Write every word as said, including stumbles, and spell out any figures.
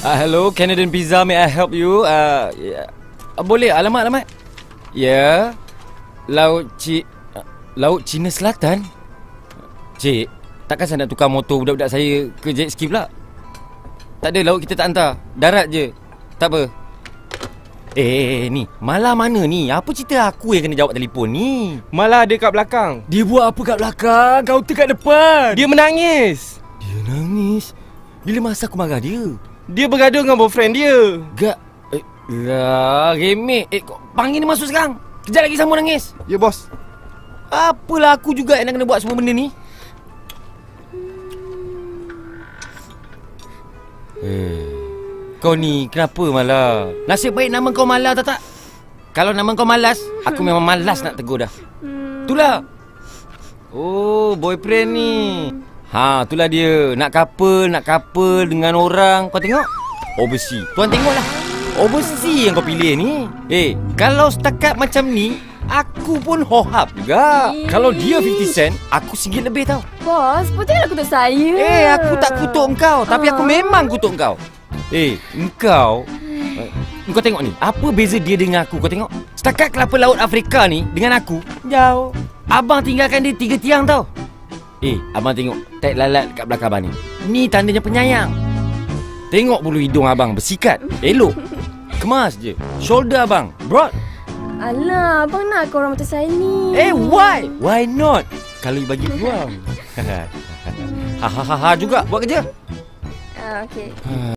Uh, hello, Canadian Pizza, may I help you? Uh, yeah. uh, boleh, alamat, alamat. Ya, yeah. Laut Ci... Uh, Laut Cina Selatan. Cik, takkan saya nak tukar motor budak-budak saya ke jet ski pula? Tak ada, laut kita tak hantar. Darat je. Tak apa. Eh, eh, eh, ni, Malah mana ni? Apa cerita aku yang kena jawab telefon ni? Malah ada kat belakang. Dia buat apa kat belakang? Kau kat depan. Dia menangis. Dia nangis? Bila masa aku marah dia? Dia bergaduh dengan boyfriend dia. Gak. Eh, lah, remek. Eh, kau panggil dia masuk sekarang. Kejap lagi sama nangis. Ya, bos. Apalah aku juga yang nak kena buat semua benda ni. Eh, kau ni kenapa malah? Nasib baik nama kau Malah tak tak? Kalau nama kau Malas, aku memang malas nak tegur dah. Itulah. Oh, boyfriend ni. Ha, itulah dia. Nak couple, nak couple dengan orang. Kau tengok? Overseas. Tuan tengoklah. Overseas yang kau pilih ni. Eh, kalau setakat macam ni, aku pun hohap juga. Iish. Kalau dia fifty cent, aku singgit lebih tau. Bos, bos janganlah kutuk saya. Eh, aku tak kutuk engkau, tapi aku Ah. memang kutuk engkau. Eh, engkau eh, Kau tengok ni, apa beza dia dengan aku? Kau tengok, setakat kelapa laut Afrika ni dengan aku jauh. Abang tinggalkan dia tiga tiang tau. Eh, abang tengok tek lalat kat belakang abang ni. Ni tandanya penyayang. Tengok bulu hidung abang bersikat. Elok. Kemas je. Shoulder abang broad. Alah, abang nak ke orang macam saya ni? Eh, why? Why not? Kalau you bagi peluang. Hahaha juga buat kerja. Ah, okey.